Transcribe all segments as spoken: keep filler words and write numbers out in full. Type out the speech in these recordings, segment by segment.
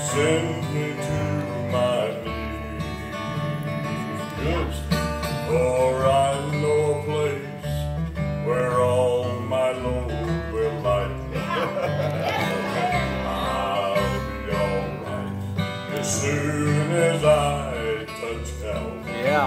sends me to my knees. For I know a place where all my load will lie. I'll be alright as soon as I touch down. Yeah.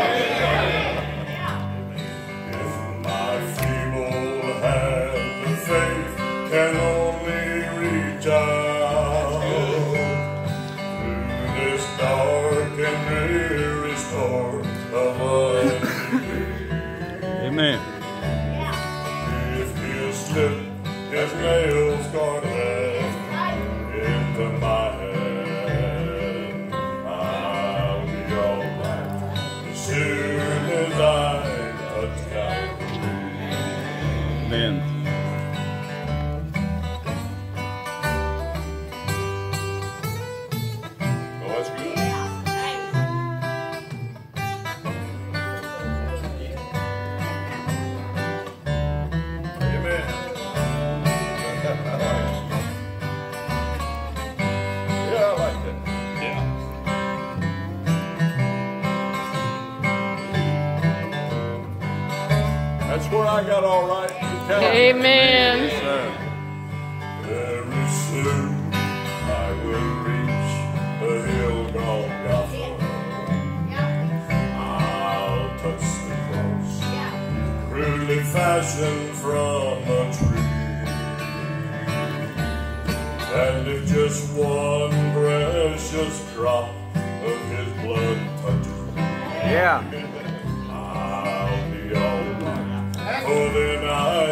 If my feeble hand of faith can only reach out through this dark and dreary storm of unbelief. Amen. If he'll slip his nail-scarred hand into my hand, I'll be alright as soon as I touch Calvary. Amen. Oh, that's good. Amen. Yeah, I like that. Yeah. That's where I got all right. Amen. Yes, sir. Very soon I will reach the hill called Golgotha. I'll touch the cross, crudely fashioned from a tree. And if just one precious drop of his blood touches me, Yeah. I'll be alright. For then I